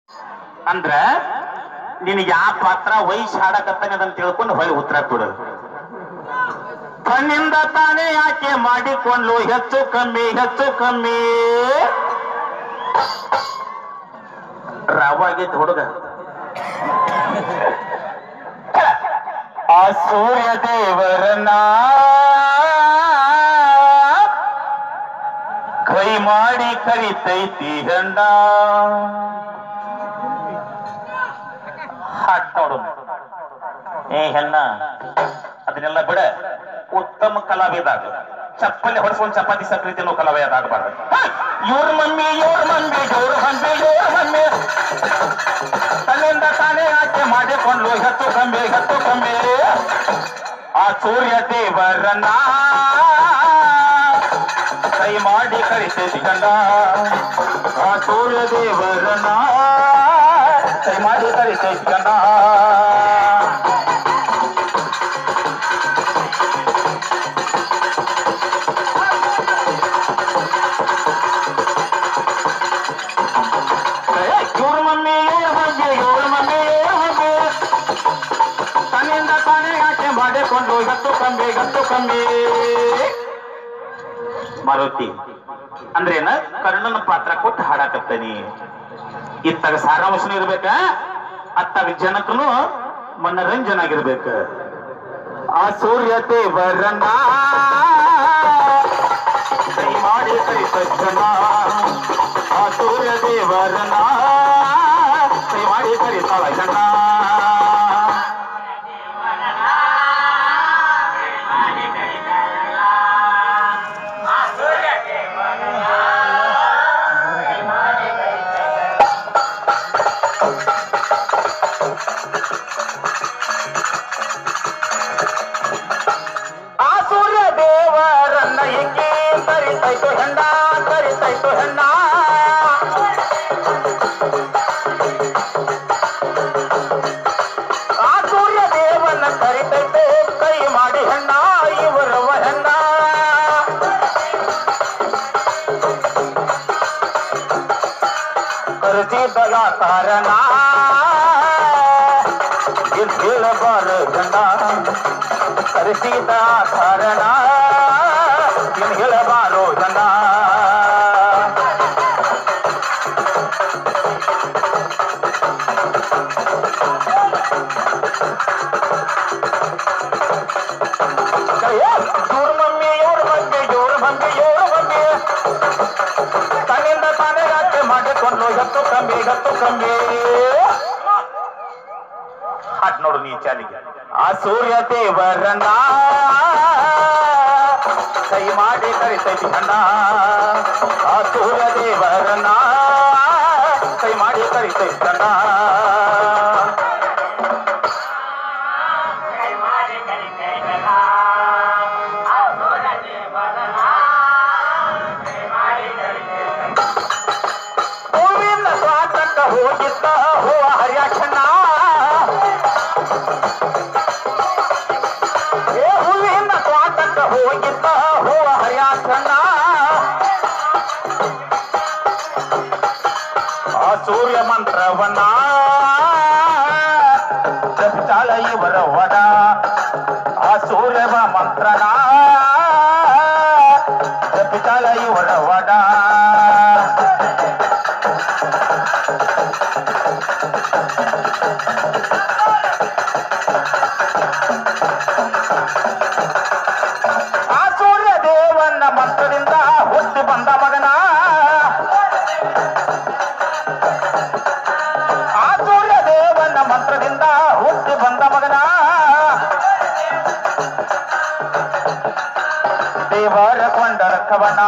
ಅಂದ್ರ ನಿನಗೆ ಯಾವ ಪಾತ್ರ ವಯಸ್ಸು ಹಾಡಕತ್ತಾನೆ ಅದನ್ನ ತಿಳ್ಕೊಂಡು ಹೊಳ್ಳಿ ಉತ್ತರ ಕೊಡು. ತನ್ನಿಂದ ತಾನೇ ಯಾಕೆ ಮಾಡಿಕೊಂಡು ಹೆಚ್ಚು ಕಮ್ಮಿ ರಾವಾಗಿದ್ದ ಹುಡುಗ ಆ ಸೂರ್ಯ ದೇವರನ್ನ ಕೈ ಮಾಡಿ ಕರಿತೈತಿ ಗಂಡ. ಹಾಟ್ ನೋಡು ಏ ಹೆಣ್ಣ, ಅದನ್ನೆಲ್ಲ ಬಿಡ. ಉತ್ತಮ ಕಲಾವಿದಾಗ ಚಪ್ಪಲಿ ಹೊಡ್ಸ್ಕೊಂಡು ಚಪಾತಿ ಸಕ್ರಿ ತಿನ್ನೋ ಕಲಾವಿದ ಆಗಬಾರ್ದು. ಇವ್ರ ಮಮ್ಮಿ ತನ್ನಿಂದ ತಾನೇ ಯಾಕೆ ಮಾಡಿಕೊಂಡು ಹೆಚ್ಚು ಕಮ್ಮಿ ಆ ಸೂರ್ಯ ದೇವರನ್ನ ಕೈ ಮಾಡಿ ಕರಿತೈತಿ ಗಂಡ. ಆ ಸೂರ್ಯ ದೇವರನ್ನ ಕೈ ಮಾಡಿ ಕರಿತೈತಿ ಗಂಡ. ತನ್ನಿಂದ ತಾನೇ ಯಾಕೆ ಮಾಡಿಕೊಂಡು ಹೆಚ್ಚು ಕಮ್ಮಿ ಮಾರುತಿ ಅಂದ್ರೇನ ಕರ್ಣನ ಪಾತ್ರ ಕೊಟ್ಟು ಹಾಡಾಕತ್ತನಿ. ಇತ್ತಾಗ ಸಾರಾಂಶನೂ ಇರ್ಬೇಕ, ಅತ್ತಾಗ ಜನಕ್ಕೂ ಮನರಂಜನೆ ಆಗಿರ್ಬೇಕ. ಆ ಸೂರ್ಯ ದೇವರನ್ನ ಕೈ ಮಾಡಿ ಕರಿತನ. ಆ ಸೂರ್ಯ ದೇವರನ್ನ ಕೈ ಮಾಡಿ ಕರಿತಾಳ ಜನ. ಆ ಸೂರ್ಯ ದೇವರನ್ನ ಹೆಂಗೆ ಕರಿತೈತು ಹೆಣ್ಣ. ಆ ಸೂರ್ಯ ದೇವನ ಕರಿತೈತೆ ಕೈ ಮಾಡಿ ಹೆಣ್ಣ ಇವರವ ಹೆಣ್ಣ. ಕರೆಸಿದಲ ಕಾರಣ ಹೇಳಬಾರ ಗಂಡ. ಕರೆಸಿದ ಕಾರಣ ಹೇಳಬಾರೋ ಗಂಡ. ಇವ್ರ ಮಮ್ಮಿ ತನ್ನಿಂದ ತಾನೇ ಯಾಕೆ ಮಾಡಿಕೊಂಡು ಹೆಚ್ಚು ಕಮ್ಮಿ ಹಾಟ್ ನೋಡು ನೀ ಚಾಲಿಗೆ. ಆ ಸೂರ್ಯ ದೇವರನ್ನ ಕೈ ಮಾಡಿ ಕರಿತೈತಿ ಗಂಡ. ಆ ಸೂರ್ಯ ದೇವರನ್ನ ಕೈ ಮಾಡಿ ಕರಿತೈತಿ ಗಂಡ. ಹೂವಿನ ಸ್ವಾತಂತ್ರ್ಯ ಹೋಗಿದ್ದ ಹೂವ ಹರಿಯಾಕ್ಷಣ. ಹೂವಿನ ಸ್ವಾತಂತ್ರ್ಯ ಹೋಗಿದ್ದ ಹೂವ ಹರಿಯಾಕ್ಷಣ. ಆ ಸೂರ್ಯ ಮಂತ್ರವನ್ನ ಜಪಿತಾಳ ಇವರ ವಡ. ಆ ಸೂರ್ಯ ಮಂತ್ರನ ಜಪಿತಾಳ ಇವರ ವಡ. ಆ ಸೂರ್ಯ ದೇವನ ಮಂತ್ರದಿಂದ ಹುಟ್ಟಿ ಬಂದ ಮಗನ. ಆ ಸೂರ್ಯ ದೇವನ ಮಂತ್ರದಿಂದ ಹುಟ್ಟಿ ಬಂದ ಮಗನ. ದೇವರ ಕೊಂಡರ ಕವನ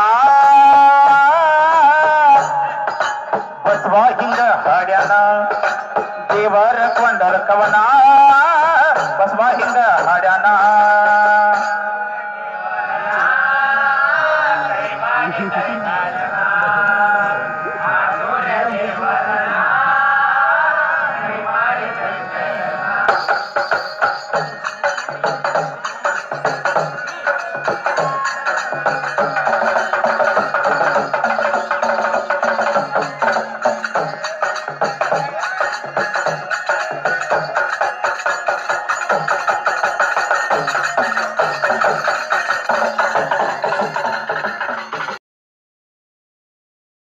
ಬಸವ ಹಿಂಗ ಹಾಡ್ಯಾನ. ದೇವರ ಕೊಂಡರ ಕವನ ಬಸವ ಹಿಂಗ ಹಾಡ್ಯಾನ.